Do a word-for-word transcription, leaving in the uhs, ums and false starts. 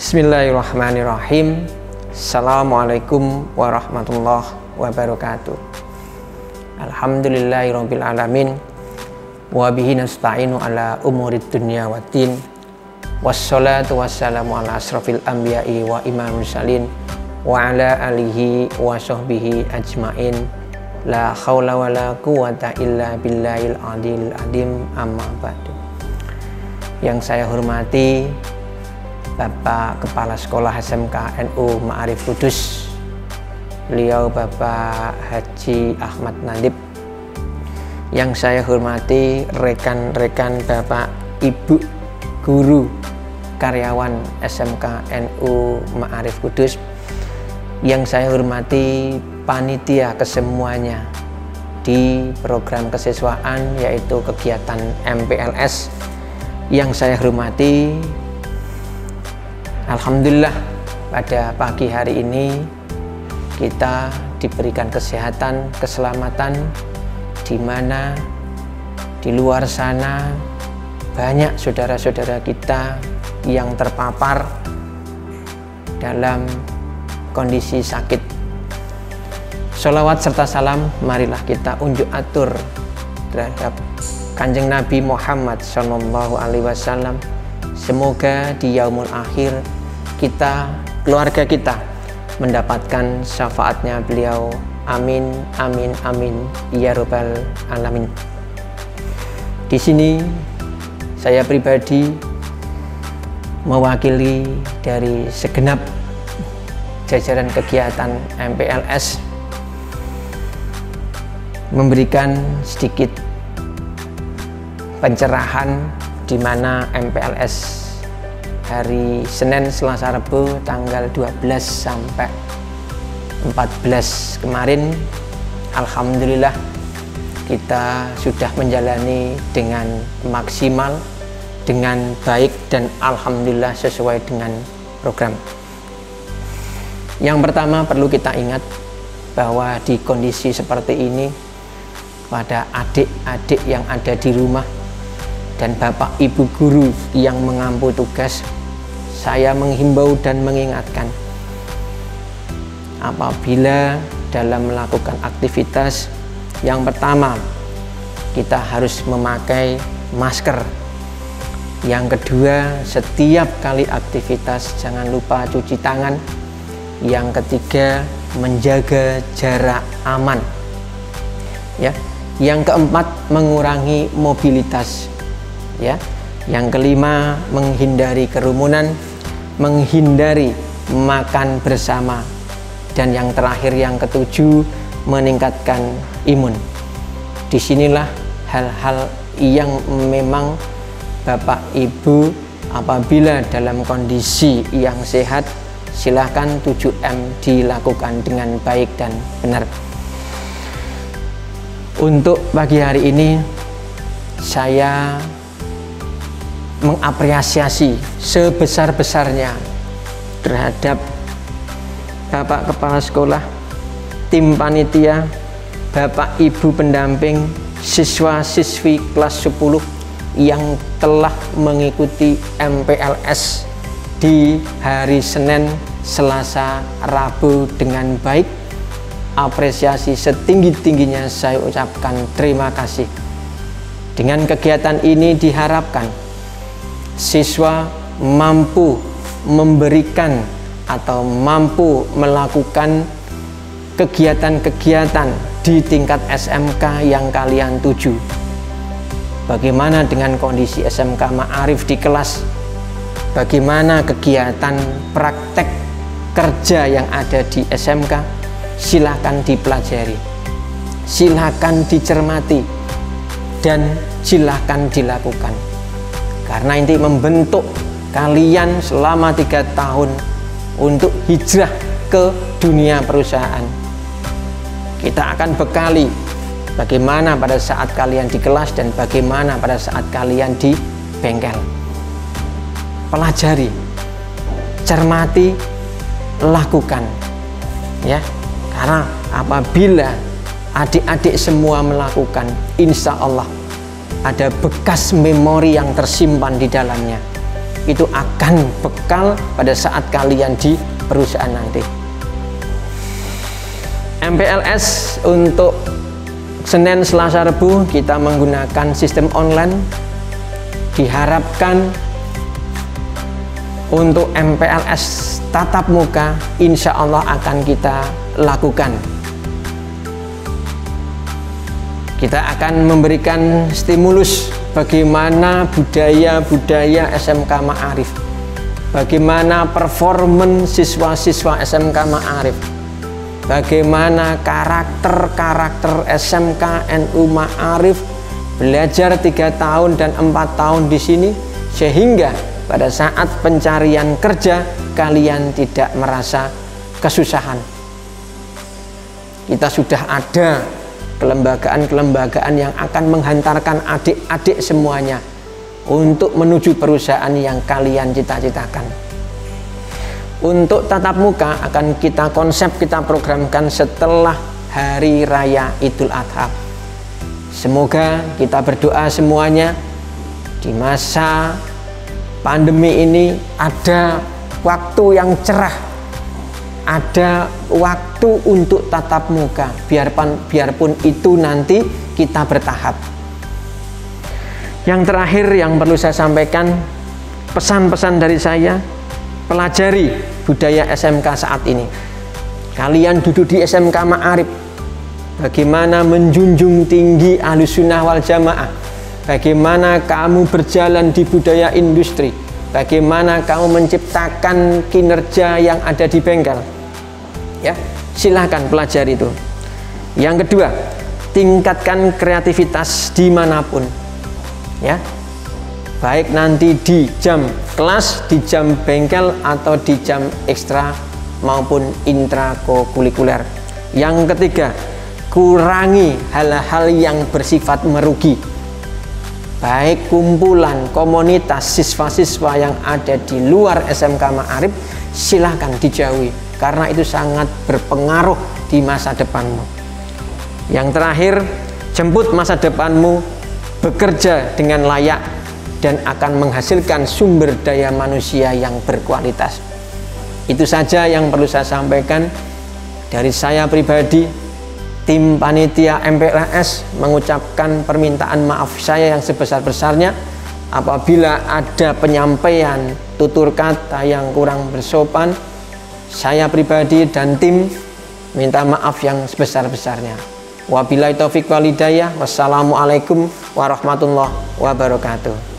Bismillahirrahmanirrahim. Assalamualaikum warahmatullahi wabarakatuh. Alhamdulillahirabbil alamin. Wa bihi nasta'inu ala umurid dunya waddin. Wassalatu wassalamu ala asrafil anbiya'i wa imamul mursalin wa ala alihi wa sahbihi ajmain. La haula wa la quwata illa billahil adil adim, amma ba'du. Yang saya hormati Bapak Kepala Sekolah S M K N U Ma'arif Kudus, beliau Bapak Haji Ahmad Nadib. Yang saya hormati rekan-rekan Bapak Ibu guru karyawan S M K N U Ma'arif Kudus. Yang saya hormati panitia kesemuanya di program kesiswaan yaitu kegiatan M P L S. Yang saya hormati, alhamdulillah pada pagi hari ini kita diberikan kesehatan, keselamatan, di mana di luar sana banyak saudara-saudara kita yang terpapar dalam kondisi sakit. Sholawat serta salam marilah kita unjuk atur terhadap Kanjeng Nabi Muhammad Shallallahu Alaihi Wasallam. Semoga di yaumul akhir kita, keluarga kita mendapatkan syafaatnya beliau. Amin, amin, amin, ya robbal alamin. Di sini saya pribadi mewakili dari segenap jajaran kegiatan M P L S memberikan sedikit pencerahan di mana M P L S hari Senin, Selasa, Rabu tanggal dua belas sampai empat belas kemarin, alhamdulillah kita sudah menjalani dengan maksimal, dengan baik, dan alhamdulillah sesuai dengan program. Yang pertama perlu kita ingat bahwa di kondisi seperti ini, pada adik-adik yang ada di rumah dan bapak ibu guru yang mengampu tugas, saya menghimbau dan mengingatkan, apabila dalam melakukan aktivitas, yang pertama kita harus memakai masker. Yang kedua, setiap kali aktivitas jangan lupa cuci tangan. Yang ketiga, menjaga jarak aman. Ya. Yang keempat, mengurangi mobilitas. Ya. Yang kelima, menghindari kerumunan, menghindari makan bersama. Dan yang terakhir, yang ketujuh, meningkatkan imun. Disinilah hal-hal yang memang Bapak Ibu apabila dalam kondisi yang sehat, silahkan tujuh M dilakukan dengan baik dan benar. Untuk pagi hari ini saya mengapresiasi sebesar-besarnya terhadap Bapak Kepala Sekolah, tim panitia, Bapak Ibu pendamping, siswa-siswi kelas sepuluh yang telah mengikuti M P L S di hari Senin, Selasa, Rabu dengan baik. Apresiasi setinggi-tingginya saya ucapkan terima kasih. Dengan kegiatan ini diharapkan siswa mampu memberikan atau mampu melakukan kegiatan-kegiatan di tingkat S M K yang kalian tuju. Bagaimana dengan kondisi S M K Ma'arif di kelas? Bagaimana kegiatan praktek kerja yang ada di S M K? Silahkan dipelajari, silahkan dicermati, dan silahkan dilakukan. Karena ini membentuk kalian selama tiga tahun untuk hijrah ke dunia perusahaan. Kita akan bekali bagaimana pada saat kalian di kelas dan bagaimana pada saat kalian di bengkel. Pelajari, cermati, lakukan, ya. Karena apabila adik-adik semua melakukan, insya Allah ada bekas memori yang tersimpan di dalamnya, itu akan bekal pada saat kalian di perusahaan nanti. M P L S untuk Senin, Selasa, Rabu kita menggunakan sistem online. Diharapkan untuk M P L S tatap muka insya Allah akan kita lakukan. Kita akan memberikan stimulus bagaimana budaya-budaya S M K Ma'arif, bagaimana performan siswa-siswa S M K Ma'arif, bagaimana karakter-karakter S M K N U Ma'arif belajar tiga tahun dan empat tahun di sini, sehingga pada saat pencarian kerja kalian tidak merasa kesusahan. Kita sudah ada kelembagaan-kelembagaan yang akan menghantarkan adik-adik semuanya untuk menuju perusahaan yang kalian cita-citakan. Untuk tatap muka akan kita konsep, kita programkan setelah Hari Raya Idul Adha. Semoga kita berdoa semuanya di masa pandemi ini ada waktu yang cerah, ada waktu untuk tatap muka, biarpun, biarpun itu nanti kita bertahap. Yang terakhir yang perlu saya sampaikan, pesan-pesan dari saya, pelajari budaya S M K saat ini. Kalian duduk di S M K Ma'arif, bagaimana menjunjung tinggi Ahlussunnah wal Jamaah, bagaimana kamu berjalan di budaya industri, bagaimana kamu menciptakan kinerja yang ada di bengkel. Ya, silahkan pelajari itu. Yang kedua, tingkatkan kreativitas dimanapun. Ya, baik nanti di jam kelas, di jam bengkel, atau di jam ekstra maupun intrakurikuler. Yang ketiga, kurangi hal-hal yang bersifat merugi. Baik kumpulan komunitas siswa-siswa yang ada di luar S M K Ma'arif, silahkan dijauhi, karena itu sangat berpengaruh di masa depanmu. Yang terakhir, jemput masa depanmu bekerja dengan layak dan akan menghasilkan sumber daya manusia yang berkualitas. Itu saja yang perlu saya sampaikan dari saya pribadi. Tim panitia M P L S mengucapkan permintaan maaf saya yang sebesar-besarnya apabila ada penyampaian tutur kata yang kurang bersopan. Saya pribadi dan tim minta maaf yang sebesar-besarnya. Wabillahi taufik wal hidayah. Wassalamualaikum warahmatullahi wabarakatuh.